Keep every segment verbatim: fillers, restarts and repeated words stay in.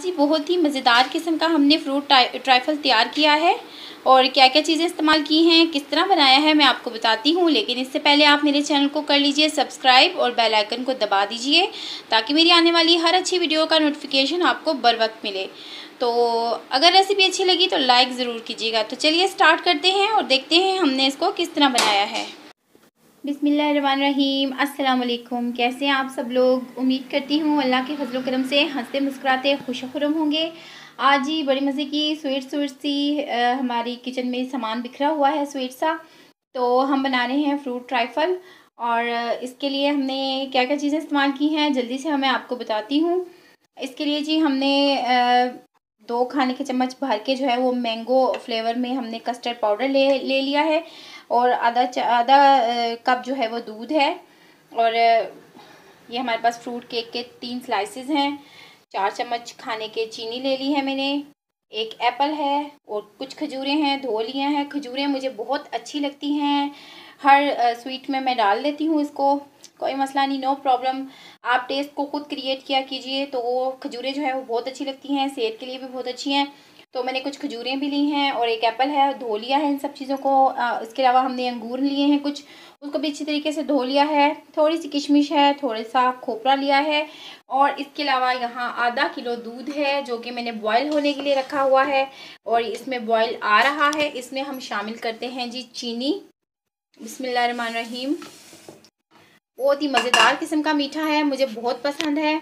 जी बहुत ही मज़ेदार किस्म का हमने फ्रूट ट्राइफल तैयार किया है और क्या क्या चीज़ें इस्तेमाल की हैं, किस तरह बनाया है, मैं आपको बताती हूँ। लेकिन इससे पहले आप मेरे चैनल को कर लीजिए सब्सक्राइब और बेल आइकन को दबा दीजिए ताकि मेरी आने वाली हर अच्छी वीडियो का नोटिफिकेशन आपको बर वक्त मिले। तो अगर रेसिपी अच्छी लगी तो लाइक ज़रूर कीजिएगा। तो चलिए स्टार्ट करते हैं और देखते हैं हमने इसको किस तरह बनाया है। बिस्मिल्लाहिर्रहमानिर्रहीम, अस्सलाम वालेकुम। कैसे हैं आप सब लोग? उम्मीद करती हूँ अल्लाह के फजल करम से हंसते मुस्कुराते खुश खुरम होंगे। आज ही बड़ी मज़े की स्वीट स्वीट सी आ, हमारी किचन में सामान बिखरा हुआ है स्वीट सा। तो हम बना रहे हैं फ्रूट ट्राइफल और इसके लिए हमने क्या क्या चीज़ें इस्तेमाल की हैं जल्दी से मैं आपको बताती हूँ। इसके लिए जी हमने आ, दो खाने के चम्मच भर के जो है वो मैंगो फ्लेवर में हमने कस्टर्ड पाउडर ले ले लिया है और आधा आधा कप जो है वो दूध है और ये हमारे पास फ्रूट केक के तीन स्लाइसेस हैं। चार चम्मच खाने के चीनी ले ली है मैंने, एक एप्पल है और कुछ खजूरें हैं, धो लिया हैं। खजूरें मुझे बहुत अच्छी लगती हैं, हर स्वीट में मैं डाल देती हूँ इसको, कोई मसला नहीं, नो प्रॉब्लम। आप टेस्ट को खुद क्रिएट किया कीजिए। तो वो खजूरें जो है वो बहुत अच्छी लगती हैं, सेहत के लिए भी बहुत अच्छी हैं। तो मैंने कुछ खजूरें भी ली हैं और एक एप्पल है, धो लिया है इन सब चीज़ों को। इसके अलावा हमने अंगूर लिए हैं कुछ, उसको भी अच्छी तरीके से धो लिया है। थोड़ी सी किशमिश है, थोड़ा सा खोपरा लिया है और इसके अलावा यहाँ आधा किलो दूध है जो कि मैंने बॉयल होने के लिए रखा हुआ है और इसमें बॉयल आ रहा है। इसमें हम शामिल करते हैं जी चीनी। बिस्मिल्लाहिर्रहमानिर्रहीम। बहुत ही मज़ेदार किस्म का मीठा है, मुझे बहुत पसंद है।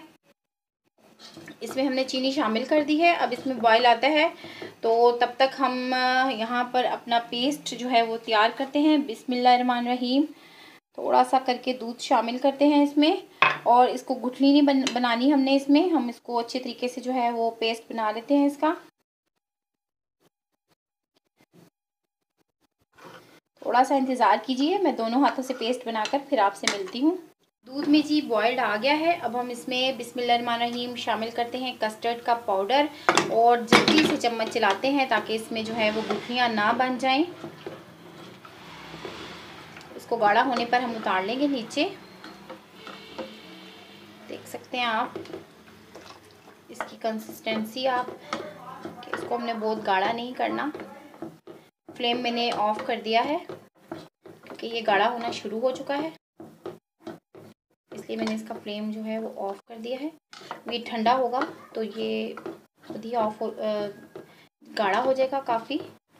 इसमें हमने चीनी शामिल कर दी है। अब इसमें बॉयल आता है तो तब तक हम यहाँ पर अपना पेस्ट जो है वो तैयार करते हैं। बिस्मिल्लाहिर्रहमानिर्रहीम। थोड़ा सा करके दूध शामिल करते हैं इसमें और इसको गुठली नहीं बन, बनानी हमने इसमें, हम इसको अच्छे तरीके से जो है वो पेस्ट बना लेते हैं इसका। थोड़ा सा इंतज़ार कीजिए, मैं दोनों हाथों से पेस्ट बनाकर फिर आपसे मिलती हूँ। दूध में जी बॉयल्ड आ गया है। अब हम इसमें बिस्मिल्लाहिर्रहमानिर्रहीम शामिल करते हैं कस्टर्ड का पाउडर और जल्दी से चम्मच चलाते हैं ताकि इसमें जो है वो गुठलियाँ ना बन जाएं। इसको गाढ़ा होने पर हम उतार लेंगे नीचे। देख सकते हैं आप इसकी कंसिस्टेंसी आप कि इसको हमने बहुत गाढ़ा नहीं करना। फ्लेम मैंने ऑफ कर दिया है क्योंकि ये गाढ़ा होना शुरू हो चुका है, इसलिए मैंने इसका फ्लेम जो है वो ऑफ़ कर दिया है। ये ठंडा होगा तो ये खुद ही ऑफ हो गाढ़ा हो जाएगा काफ़ी।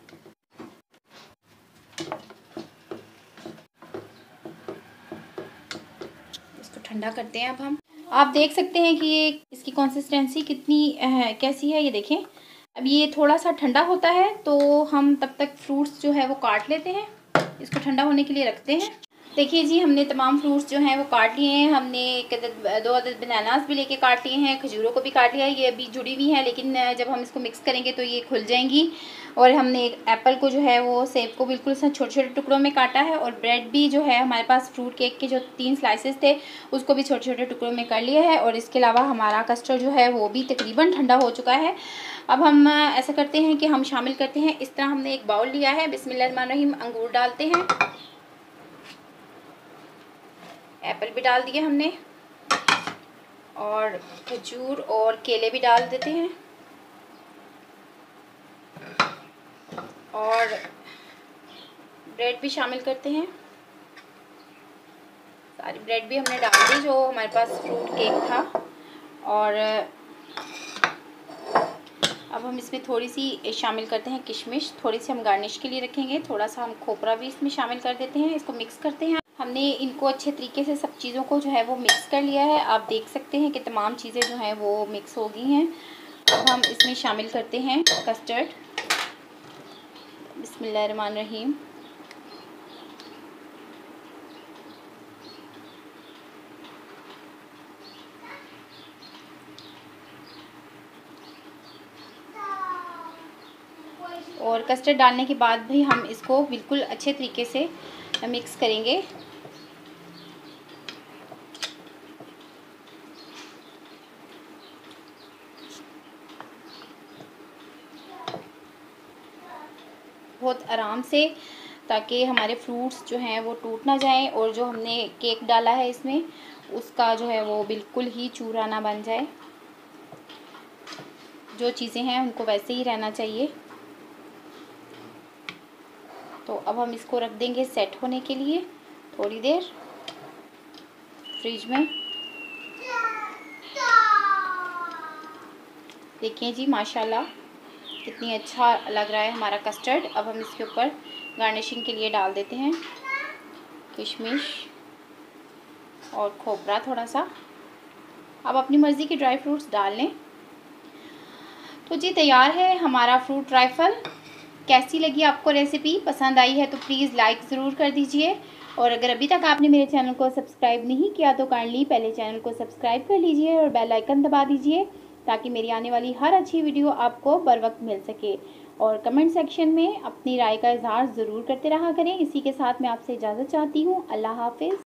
इसको ठंडा करते हैं अब हम। आप देख सकते हैं कि ये इसकी कंसिस्टेंसी कितनी है, कैसी है, ये देखें। अब ये थोड़ा सा ठंडा होता है तो हम तब तक फ्रूट्स जो है वो काट लेते हैं, इसको ठंडा होने के लिए रखते हैं। देखिए जी हमने तमाम फ्रूट्स जो हैं वो काट लिए हैं। हमने एक अदद दो अदद बनानास भी लेके काट लिए हैं, खजूरों को भी काट लिया है। ये अभी जुड़ी हुई हैं लेकिन जब हम इसको मिक्स करेंगे तो ये खुल जाएंगी। और हमने एक एप्पल को जो है वो सेब को बिल्कुल छोटे छोटे टुकड़ों में काटा है और ब्रेड भी जो है हमारे पास फ्रूट केक के जो तीन स्लाइसेस थे उसको भी छोटे छोटे टुकड़ों में कर लिया है। और इसके अलावा हमारा कस्टर्ड जो है वो भी तकरीबन ठंडा हो चुका है। अब हम ऐसा करते हैं कि हम शामिल करते हैं, इस तरह हमने एक बाउल लिया है। बिस्मिल्लाहिर्रहमानिर्रहीम। अंगूर डालते हैं, एप्पल भी डाल दिए हमने और खजूर और केले भी डाल देते हैं और ब्रेड भी शामिल करते हैं। सारी ब्रेड भी हमने डाल दी जो हमारे पास फ्रूट केक था। और अब हम इसमें थोड़ी सी शामिल करते हैं किशमिश, थोड़ी सी हम गार्निश के लिए रखेंगे। थोड़ा सा हम खोपरा भी इसमें शामिल कर देते हैं। इसको मिक्स करते हैं। हमने इनको अच्छे तरीके से सब चीज़ों को जो है वो मिक्स कर लिया है। आप देख सकते हैं कि तमाम चीज़ें जो हैं वो मिक्स हो गई हैं। अब हम इसमें शामिल करते हैं कस्टर्ड। बिस्मिल्लाहिर्रहमानिर्रहीम। और कस्टर्ड डालने के बाद भी हम इसको बिल्कुल अच्छे तरीके से मिक्स करेंगे। बहुत आराम से, ताकि हमारे फ्रूट्स जो हैं वो टूट ना जाएं और जो हमने केक डाला है इसमें उसका जो है वो बिल्कुल ही चूरा ना बन जाए। जो चीज़ें हैं उनको वैसे ही रहना चाहिए। तो अब हम इसको रख देंगे सेट होने के लिए थोड़ी देर फ्रिज में। देखिए जी माशाल्लाह कितनी अच्छा लग रहा है हमारा कस्टर्ड। अब हम इसके ऊपर गार्निशिंग के लिए डाल देते हैं किशमिश और खोपरा थोड़ा सा। अब अपनी मर्ज़ी के ड्राई फ्रूट्स डाल लें। तो जी तैयार है हमारा फ्रूट ट्राइफल। कैसी लगी आपको रेसिपी? पसंद आई है तो प्लीज़ लाइक ज़रूर कर दीजिए, और अगर अभी तक आपने मेरे चैनल को सब्सक्राइब नहीं किया तो काइंडली पहले चैनल को सब्सक्राइब कर लीजिए और बेल आइकन दबा दीजिए ताकि मेरी आने वाली हर अच्छी वीडियो आपको बर वक्त मिल सके। और कमेंट सेक्शन में अपनी राय का इजहार ज़रूर करते रहा करें। इसी के साथ मैं आपसे इजाज़त चाहती हूँ। अल्लाह हाफिज़।